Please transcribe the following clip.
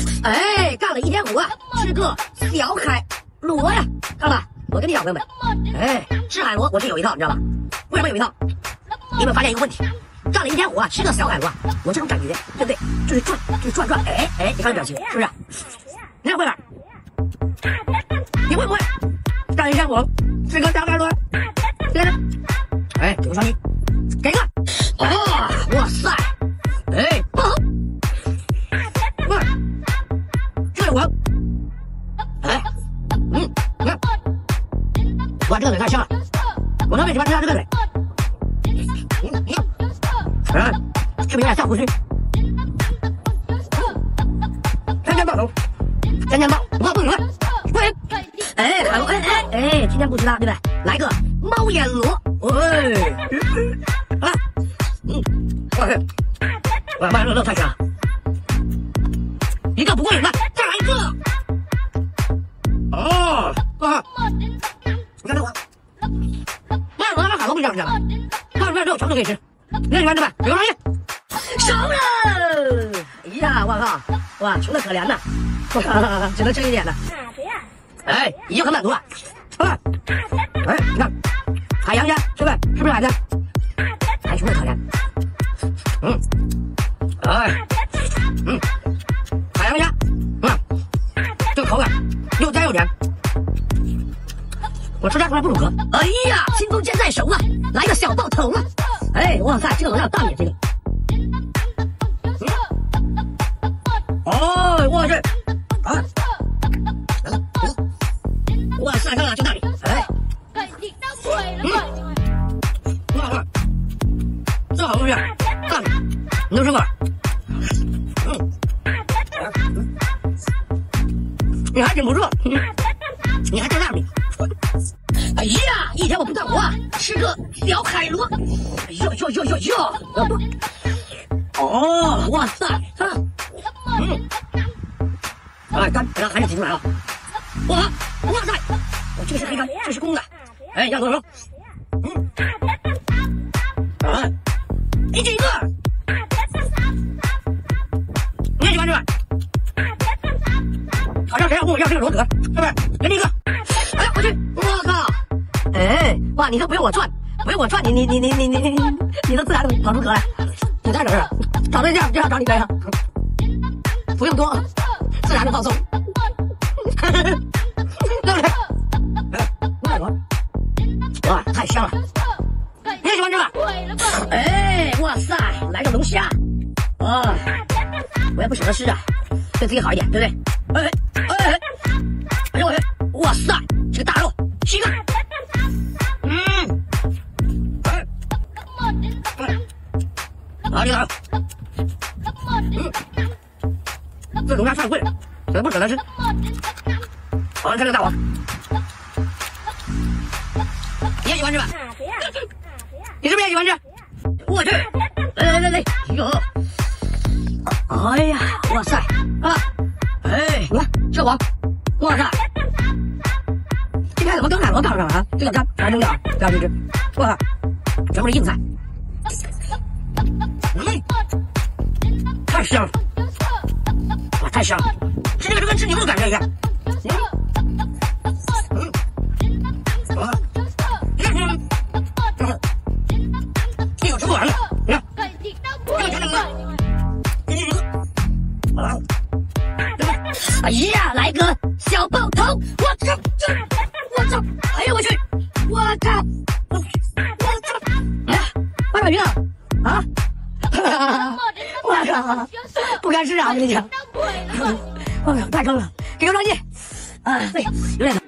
哎，干了1.5啊，吃个小海螺呀，看了吧？我跟你讲，朋友们，哎，吃海螺我是有一套，你知道吧？为什么有一套？你有没有发现一个问题？干了1.5啊，吃个小海螺，我这种感觉，对不对？就是转，哎，你看这表情，是不是？你看会吧？你会不会干1.5吃个小海螺？哎，给个双击，给个啊！哇塞！哎，这我，哎，你看，哇，这个嘴太香了，我特别喜欢吃它这个嘴。你看，是不是有点像胡须？三爆头，三爆，我不能，喂，哎，海螺，哎，今天不吃它，对不对？来个猫眼螺，喂，啊，哇，慢热太香了，一个不过瘾了，再来一个。哦，你看这我，慢热跟海螺不一样，你知道吗？看出来之后什么都可以吃，你喜欢吃吧？有专业，熟了。哎呀，我靠，哇，穷的可怜呐，哇，只能吃一点了。哎，已经很满足了。哎，你看，海洋虾，是不是海鲜？还穷的可怜。海洋虾，这个口感又粘又甜。我吃家出来不乳壳。哎呀，新中煎菜熟了，来个小爆头了。哎，哇塞，这个能量大点，这个。哦，我去，哇塞，看看这大米，哎，哇，这好东西，大米，你都吃过了？你还挺不错，你还吃大米。哎呀，一天我不干活，吃个小海螺。哟！哦，哇塞，看，哎，干，让海水挤出来了。哇塞，我这个是黑干，这是公的。哎，要多少？你几个？你也喜欢吃吧？好像谁要跟我要这个螺壳，是不是？给你一个。哎，我去，我靠！哎，哇，你都不用我转，你都自然跑出壳来，你太省事了。找对象就要找你这样，不用多，自然的放松，对不对？外国，哇，太香了，你也喜欢吃吧？哎，哇塞，来个龙虾，啊，我也不舍得吃啊，对自己好一点，对不对？哎呦喂，哇塞，这个大肉，7个，好，这个，这龙虾太贵了，我不舍得吃。好，看这个大王，你也喜欢吃吧？你是不是也喜欢吃？我去，来，哟，哎呀，哇塞，哎，你看这王，哇塞，今天怎么跟海螺杠上了啊？这个干全扔掉，不要去吃，我靠，全部是硬菜。太香了，哇，太香了，吃这个就跟吃牛的感觉一样。这有吃不完了，你看，这个全扔了，哎呀，来个小爆头，我操，哎呦我去，我靠，哎呀，外面晕了啊！我靠，不敢吃啊！我跟你讲，我靠，太坑了，给个专辑啊，对，有点。